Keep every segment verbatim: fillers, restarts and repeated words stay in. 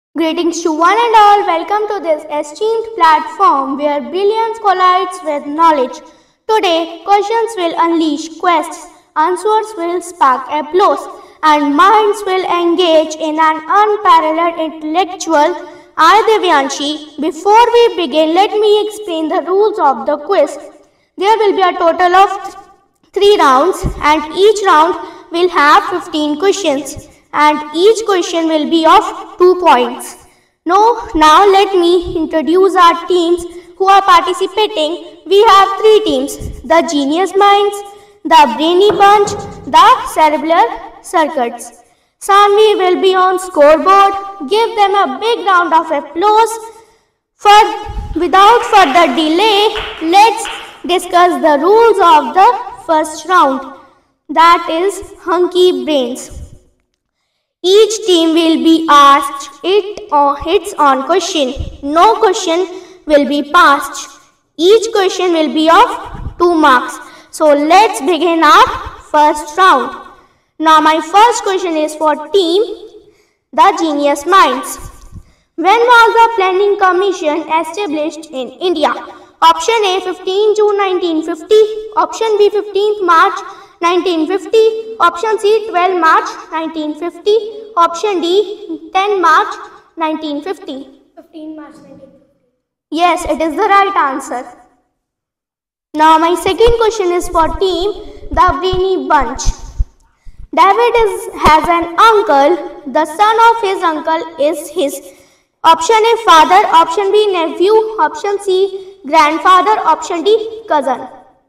Greetings to one and all. Welcome to this esteemed platform where brilliance collides with knowledge. Today, questions will unleash quests, answers will spark applause, and minds will engage in an unparalleled intellectual. I, Devyanshi. Before we begin, let me explain the rules of the quiz. There will be a total of th three rounds, and each round will have fifteen questions. And each question will be of two points. Now, now let me introduce our teams who are participating. We have three teams: the Genius Minds, the Brainy Bunch, the Cerebral Circuits. Sanvi will be on scoreboard. Give them a big round of applause. For without further delay, let's discuss the rules of the first round. That is Hunky Brains. Each team will be asked it or its own question. No question will be passed. Each question will be of two marks. So let's begin our first round. Now my first question is for team the Genius Minds. When was the Planning Commission established in India? Option A, fifteenth June nineteen fifty. Option B, fifteenth March nineteen fifty. Option C, twelfth March nineteen fifty. Option D, tenth March nineteen fifty. fifteenth March nineteen fifty. Yes, it is the right answer. Now my second question is for team the Brainy Bunch. David is, has an uncle. The son of his uncle is his. Option A, father. Option B, nephew. Option C, grandfather. Option D, cousin.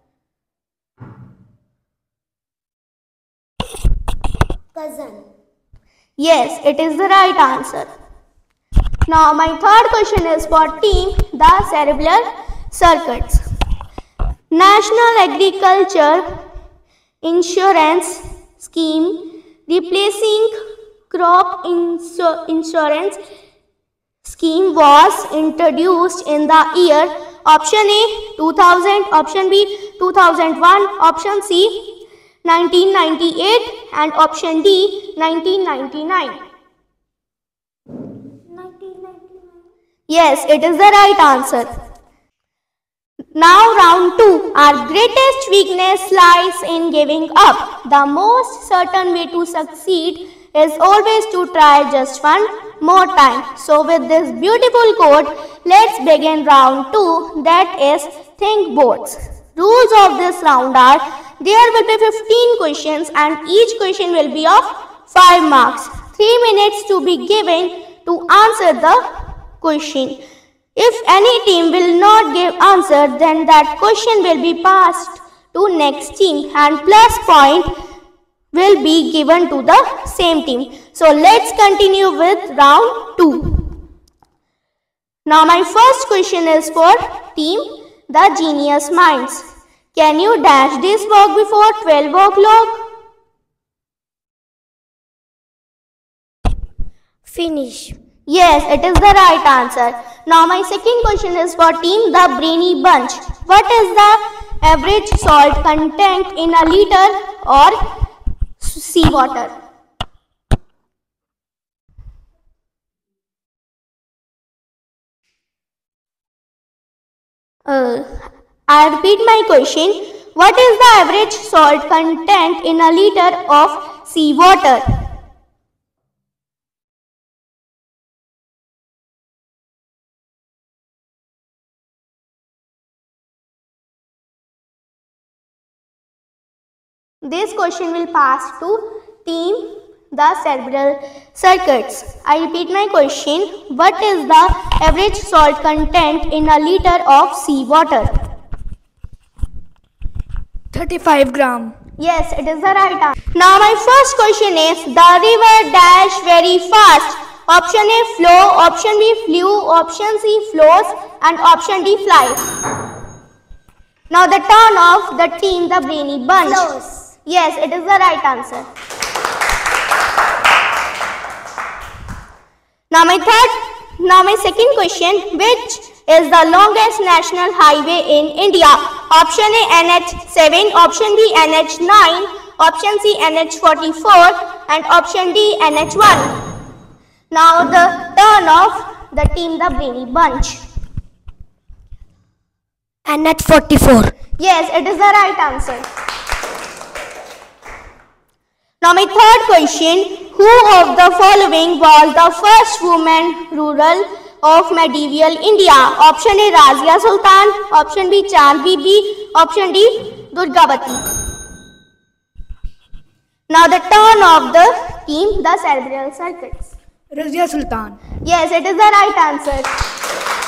Cousin. Yes, it is the right answer. Now my third question is for team the Cerebral Circuits. National Agriculture Insurance Scheme replacing crop insur insurance scheme was introduced in the year. Option A, two thousand. Option B, two thousand one. Option C, nineteen ninety-eight, and option D, nineteen ninety-nine. nineteen ninety-nine. Yes, it is the right answer. Now round two. Our greatest weakness lies in giving up. The most certain way to succeed is always to try just one more time. So with this beautiful quote, let's begin round two, that is Think Boards. Rules of this round are: there will be fifteen questions and each question will be of five marks. three minutes to be given to answer the question. If any team will not give answer, then that question will be passed to next team and plus point will be given to the same team. So let's continue with round two. Now my first question is for team the Genius Minds. Can you dash this work before twelve o'clock? Finish. Yes, it is the right answer. Now my second question is for team the Brainy Bunch. What is the average salt content in a liter or seawater? Uh, I repeat my question. What is the average salt content in a liter of seawater? This question will pass to team the Cerebral Circuits. I repeat my question. What is the average salt content in a liter of seawater? thirty-five gram. Yes, it is the right answer. Now my first question is: the river dash very fast. Option A, flow. Option B, flew. Option C, flows. And option D, flies. Now the turn of the team the Brainy Bunch. Flows. Yes, it is the right answer. Now my third, now my second question: which is the longest national highway in India? Option A, N H seven. Option B, N H nine. Option C, N H forty-four. And option D, N H one. Now the turn turn of the team The Brainy Bunch. Annette forty-four. Yes, it is the right answer. Now my third question, who of the following was the first woman ruler of medieval India? Option A, Razia Sultan. Option B, Chand Bibi. Option D, Durgavati. Now the turn of the team, the cerebral circuits. Razia Sultan. Yes, it is the right answer.